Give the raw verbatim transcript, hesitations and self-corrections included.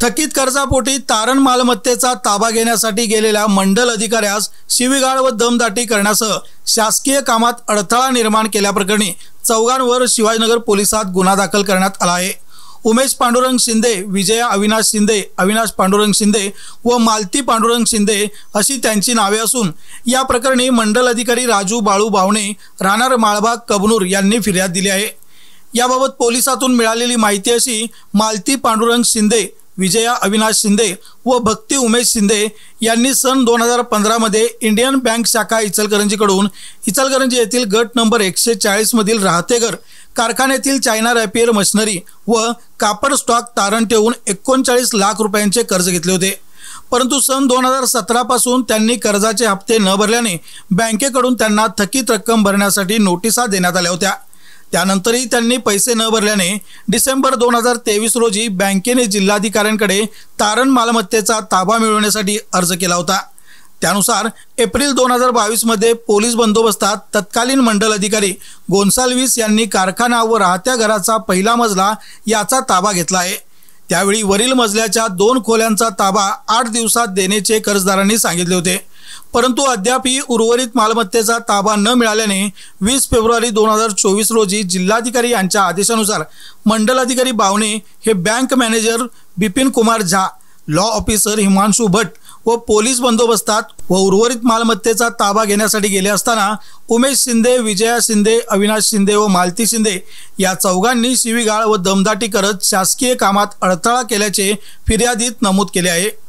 थकीत कर्जापोटी तारण मालमत्तेचा ताबा घेण्यासाठी गेलेल्या मंडल अधिकाऱ्यास शिवीगाळ व दमदाटी करण्यासह शासकीय कामात अडथळा निर्माण केल्याप्रकरणी चौघांवर शिवाजीनगर पोलिसात गुन्हा दाखल करण्यात आला आहे। उमेश पांडुरंग शिंदे, विजया अविनाश शिंदे, अविनाश पांडुरंग शिंदे व मालती पांडुरंग शिंदे अशी त्यांची नावे असून या प्रकरणी मंडल अधिकारी राजू बाळू बावणे राहणार माळबाग कबनूर यांनी फिर्याद दिली आहे। याबाबत पोलिसातून मिळालेली माहिती अशी, मालती पांडुरंग शिंदे, विजया अविनाश शिंदे व भक्ती उमेश शिंदे यांनी सन दोन हजार पंधरा मध्ये इंडियन बँक शाखा इचलकरंजीकडून इचलकरंजी येथील गट नंबर एकशे चाळीस मधील राहतेघर कारखान्यातील चायना रॅपियर मशिनरी व कापड स्टॉक तारण ठेवून एकोणचाळीस लाख रुपयांचे कर्ज घेतले होते। परंतु सन दोन हजार सतरा पासून त्यांनी कर्जाचे हप्ते न भरल्याने बँकेकडून त्यांना थकीत रक्कम भरण्यासाठी नोटिसा देण्यात आल्या होत्या। त्यानंतरही त्यांनी पैसे न भरल्याने डिसेंबर दोन हजार तेवीस रोजी बँकेने जिल्हाधिकाऱ्यांकडे तारण मालमत्तेचा ताबा मिळवण्यासाठी अर्ज केला होता। त्यानुसार एप्रिल दोन हजार बावीस मध्ये पोलीस बंदोबस्तात तत्कालीन मंडल अधिकारी गोन्साल्विस यांनी कारखाना व राहत्या घराचा पहिला मजला याचा ताबा घेतला आहे। त्यावेळी वरील मजल्याच्या दोन खोल्यांचा ताबा आठ दिवसात देण्याचे कर्जदारांनी सांगितले होते, परंतु अद्यापही उर्वरित मालमत्तेचा ताबा न मिळाल्याने वीस फेब्रुवारी दोन हजार चोवीस रोजी जिल्हाधिकारी यांच्या आदेशानुसार मंडल अधिकारी बावणे हे bank manager Bipin Kumar Jha, law officer Himanshu Bhatt व पोलीस बंदोबस्तात व उर्वरित मालमत्तेचा ताबा घेण्यासाठी गेले असताना उमेश शिंदे, विजया शिंदे, अविनाश शिंदे व मालती शिंदे या चौघांनी शिवीगाळ व दमदाटी करत शासकीय कामात अडथळा केल्याचे फिर्यादीत नमूद केले आहे।